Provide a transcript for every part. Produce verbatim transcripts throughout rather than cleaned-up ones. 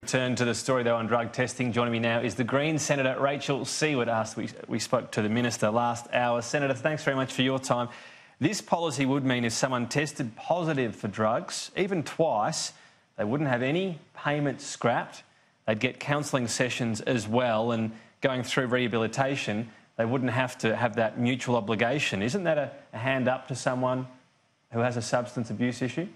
Turn to the story, though, on drug testing. Joining me now is the Greens Senator Rachel Siewert. Asked we, we spoke to the Minister last hour. Senator, thanks very much for your time. This policy would mean if someone tested positive for drugs, even twice, they wouldn't have any payments scrapped. They'd get counselling sessions as well, and going through rehabilitation, they wouldn't have to have that mutual obligation. Isn't that a, a hand up to someone who has a substance abuse issue?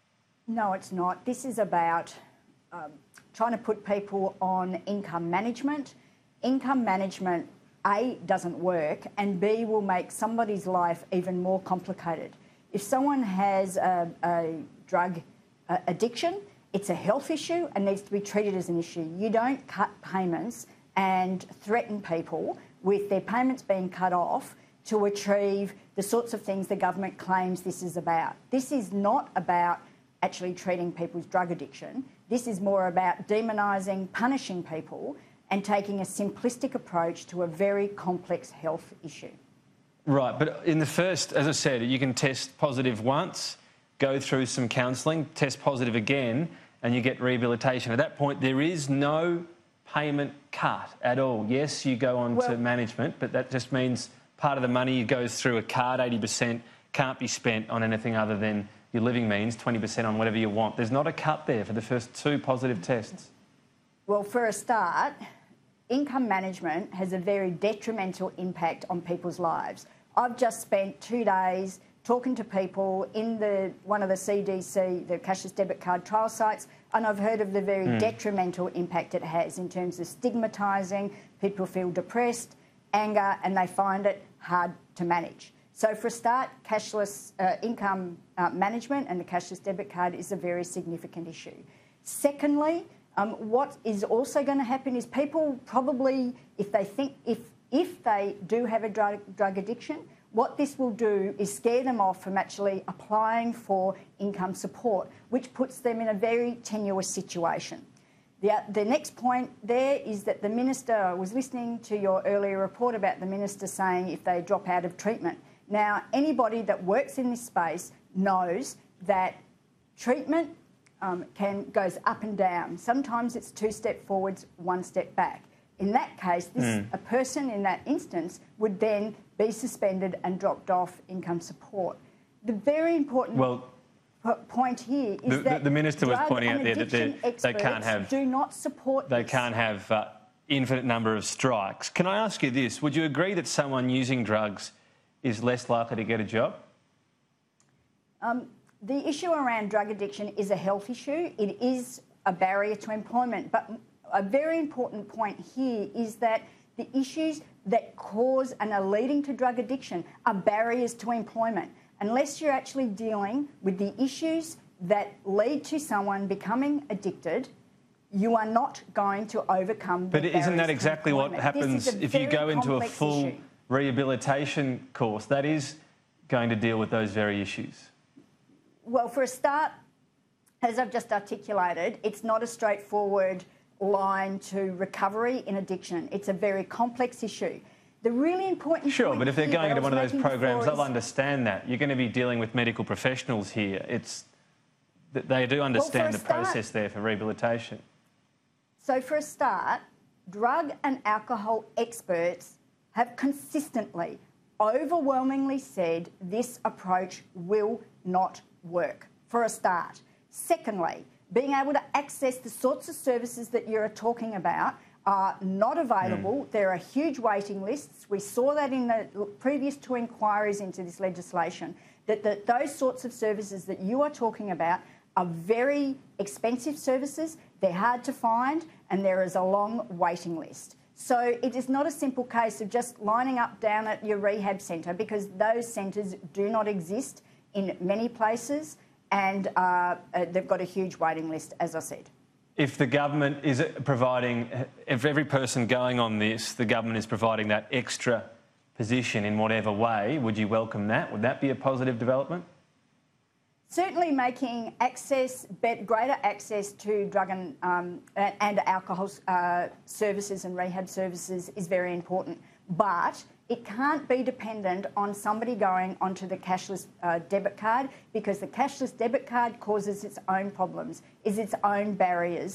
No, it's not. This is about um, trying to put people on income management. Income management, A, doesn't work, and B, will make somebody's life even more complicated. If someone has a, a drug uh, addiction, it's a health issue and needs to be treated as an issue. You don't cut payments and threaten people with their payments being cut off to achieve the sorts of things the government claims this is about. This is not about actually treating people's drug addiction. This is more about demonising, punishing people and taking a simplistic approach to a very complex health issue. Right, but in the first, as I said, you can test positive once, go through some counselling, test positive again, and you get rehabilitation. At that point, there is no payment cut at all. Yes, you go on well, to management, but that just means part of the money goes through a card, eighty percent can't be spent on anything other than your living means, twenty percent on whatever you want. There's not a cut there for the first two positive tests. Well, for a start, income management has a very detrimental impact on people's lives. I've just spent two days talking to people in the one of the C D C, the cashless debit card trial sites, and I've heard of the very mm. detrimental impact it has in terms of stigmatising. People feel depressed, anger, and they find it hard to manage. So for a start, cashless uh, income uh, management and the cashless debit card is a very significant issue. Secondly, um, what is also going to happen is people probably, if they think, if, if they do have a drug, drug addiction, what this will do is scare them off from actually applying for income support, which puts them in a very tenuous situation. The, the next point there is that the Minister, I was listening to your earlier report about the Minister saying if they drop out of treatment. Now, anybody that works in this space knows that treatment um, can goes up and down. Sometimes it's two step forwards, one step back. In that case, this, mm. a person in that instance would then be suspended and dropped off income support. The very important well, point here is the, that the Minister was pointing out there that they can't have do not support. They this. can't have uh, infinite number of strikes. Can I ask you this? Would you agree that someone using drugs is less likely to get a job? Um, the issue around drug addiction is a health issue. It is a barrier to employment. But a very important point here is that the issues that cause and are leading to drug addiction are barriers to employment. Unless you're actually dealing with the issues that lead to someone becoming addicted, you are not going to overcome the But isn't that exactly what happens if you go into a full issue. rehabilitation course? That is going to deal with those very issues. Well, for a start, as I've just articulated, it's not a straightforward line to recovery in addiction. It's a very complex issue. The really important Sure, but if they're going into one of those programs, they'll is... understand that. You're going to be dealing with medical professionals here. It's They do understand well, the start, process there for rehabilitation. So for a start, drug and alcohol experts have consistently, overwhelmingly said this approach will not work, for a start. Secondly, being able to access the sorts of services that you're talking about are not available. Mm. There are huge waiting lists. We saw that in the previous two inquiries into this legislation, that the, those sorts of services that you are talking about are very expensive services, they're hard to find, and there is a long waiting list. So it is not a simple case of just lining up down at your rehab centre, because those centres do not exist in many places, and uh, uh, they've got a huge waiting list, as I said. If the government is providing, if every person going on this, the government is providing that extra position in whatever way, would you welcome that? Would that be a positive development? Certainly making access, greater access to drug and, um, and alcohol uh, services and rehab services is very important, but it can't be dependent on somebody going onto the cashless uh, debit card, because the cashless debit card causes its own problems, is its own barriers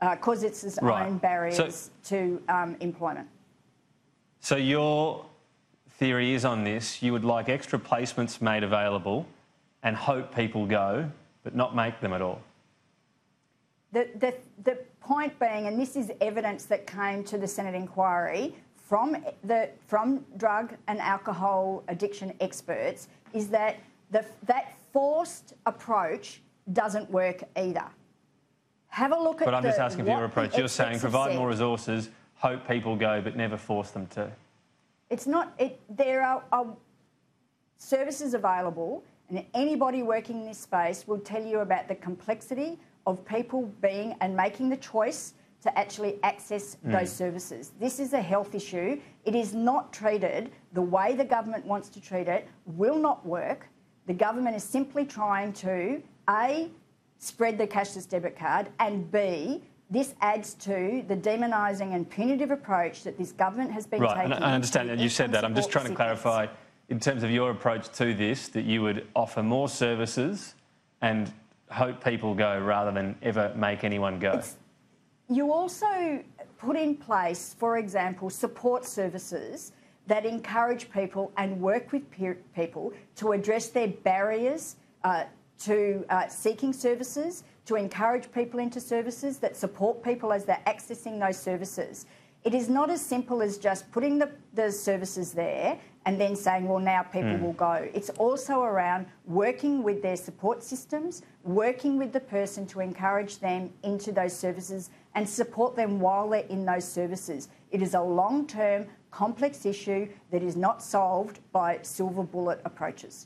because uh, it's its right. own barriers so, to um, employment. So your theory is on this, you would like extra placements made available and hope people go, but not make them at all? The, the, the point being, and this is evidence that came to the Senate inquiry from, the, from drug and alcohol addiction experts, is that the, that forced approach doesn't work either. Have a look at But I'm the, just asking for your approach. You're saying provide more resources, hope people go, but never force them to. It's not... It, there are, are services available, and anybody working in this space will tell you about the complexity of people being and making the choice to actually access mm. those services. This is a health issue. It is not treated the way the government wants to treat it, will not work. The government is simply trying to, A, spread the cashless debit card, and B, this adds to the demonising and punitive approach that this government has been right, taking. Right, I understand that. You said that. I'm just trying to clarify, in terms of your approach to this, that you would offer more services and hope people go rather than ever make anyone go. It's, you also put in place, for example, support services that encourage people and work with peer people to address their barriers uh, to uh, seeking services, to encourage people into services that support people as they're accessing those services. It is not as simple as just putting the, the services there and then saying, well, now people mm. will go. It's also around working with their support systems, working with the person to encourage them into those services and support them while they're in those services. It is a long-term, complex issue that is not solved by silver bullet approaches.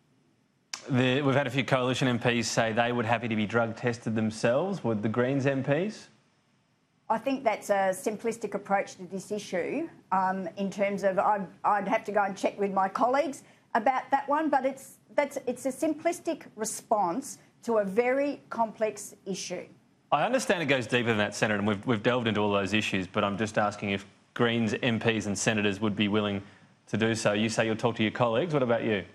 The, we've had a few Coalition M Ps say they would happy to be drug tested themselves. Would the Greens M Ps? I think that's a simplistic approach to this issue um, in terms of I'd, I'd have to go and check with my colleagues about that one, but it's, that's, it's a simplistic response to a very complex issue. I understand it goes deeper than that, Senator, and we've, we've delved into all those issues, but I'm just asking if Greens M Ps and senators would be willing to do so. You say you'll talk to your colleagues. What about you?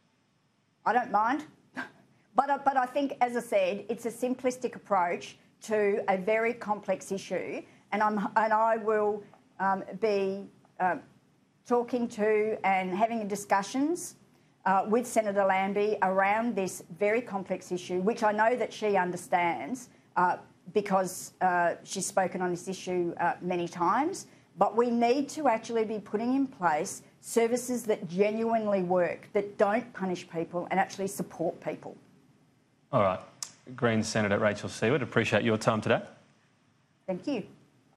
I don't mind. But, but I think, as I said, it's a simplistic approach to a very complex issue, and, I'm, and I will um, be um, talking to and having discussions uh, with Senator Lambie around this very complex issue, which I know that she understands uh, because uh, she's spoken on this issue uh, many times. But we need to actually be putting in place services that genuinely work, that don't punish people and actually support people. All right. Greens Senator Rachel Siewert, appreciate your time today. Thank you.